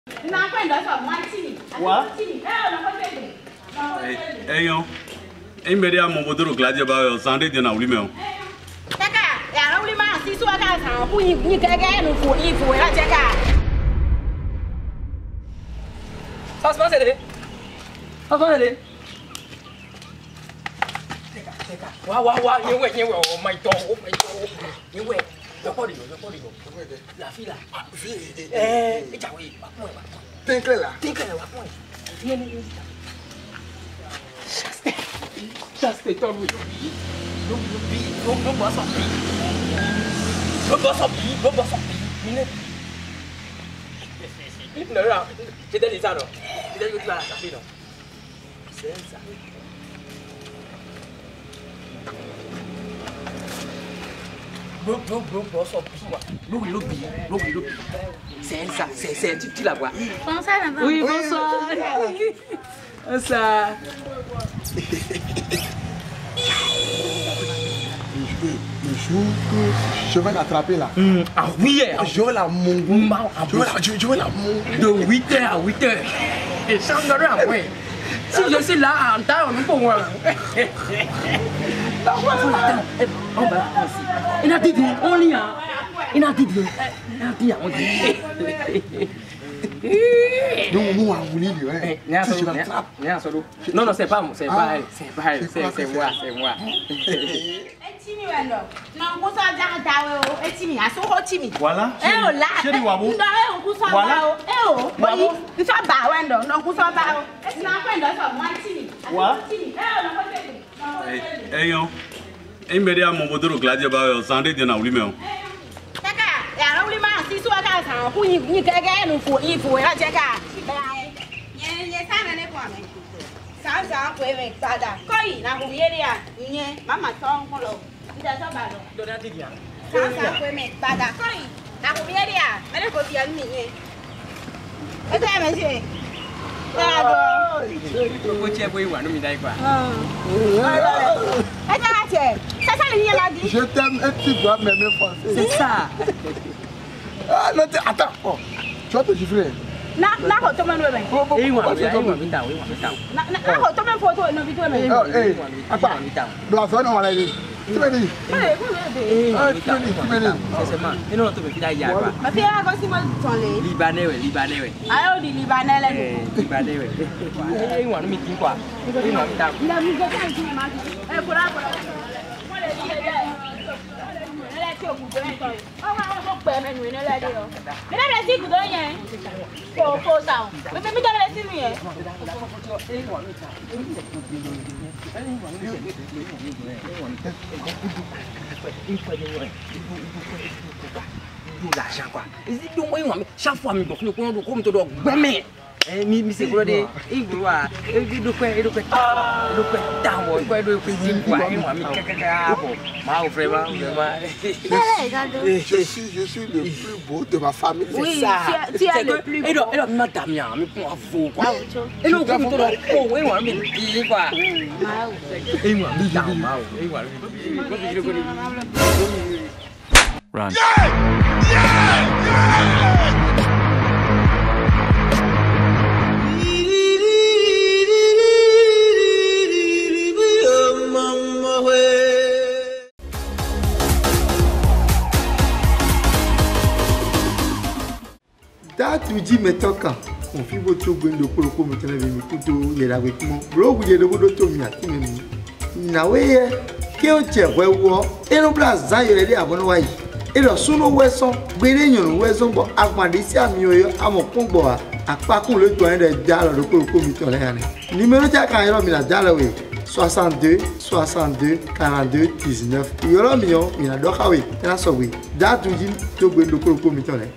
What? Hey, yo. Hey, me dia mon bodoro gladia ba Sunday dia na ulime o. Kaka, ya na ulime si so aka san ku ni kaka no fo ifo ya cheka. SOSSOUMANSÉDÉ. SOSSOUMANSÉDé. Teka. Wa, nyewe, oh my god, Nyewe. La fille là. Tinkle là. Chaste, toi, oui. Non, bois son pied. Non, j'ai dit ça, non. J'ai dit que tu vas la taper, non. C'est ça. Bois son pied. L'oubli. C'est ça, c'est tu la vois. Bonsoir, maman. Oui, bonsoir. Ça. Le jour que je vais l'attraper là. Ah oui, je vais la mongo. Je vais la mongo. De 8h à 8h. Et ça me donne à moi. Si je suis là en temps, on ne peut pas. On va aussi. Il a dit, on lit. Il a dit, on dit. Nous, on voulait lui. Si je l'attrape. Non, c'est pas elle. C'est moi. Voilà. Hey, yo. Hey, me dia mon bodoro gladia ba Sunday dia na ulime o. Ya ulime si so aka san ku ni kaka no fo ifo ya cheka. Ye sana ne kwa me. Sa ko e pada. Koi na ku yeri ya nye mama ton ko lo. Ida so ba lo. Do da dia. Sa ko e pada. Koi na ku yeri ya. Me ko bi an mi nye. E ta me se. Ko che boy wa no mi dai kwa. E ta che. Ça le nie la dit. Je t'aime et tu dois m'aimer français. C'est ça. Ah non, attends. Oh, tu vas te gifler. Na ko to manu ben. Na ko to men photo no video men. Oh, eh. Apa? Blason on va aller. Tu me dis. Tu me dis. C'est seulement. Et non, tu me fais ya quoi. Ma fille a aussi mal ton les. Libanais. Ayo di Libanais là. Libanais. Eh, on mi tin quoi. Il a mis ça ici ma. Eh, pour là. Moi les dire. Elle est qui au bout de temps. On va pas mettre nous là dedans. Mais là les filles dedans hein. Faut ça. Mais mi dans les filles hein. L'argent quoi. Chaque fois, comme tu dois gommer. Mi c'est pour des il doit do quoi down quoi do quoi mi caca ma vraiment je suis le plus beau de ma famille. Oui, tu es le plus beau. Et donc madame mi pour vous quoi. Et donc comme tu dois oh et moi mi dit quoi. Et moi mi down ma et moi run. Tu dis mais toi quand on fait votre de pour comme tu n'avais mis couteau il est avec moi bro vous avez votre tomia qui me na we que o che wewo e no blaza yo le abon wa yi e lo sunu weson gbere yan weson bo agbade si ami oyo amokun gbo apakun le to en de ja lo ko mi to le yan numéro ja kan yo mi na ja lo we 62 42 42 19 yo lo mi yo mi na do kawe na so we da tu ji to gbe do ko mi to le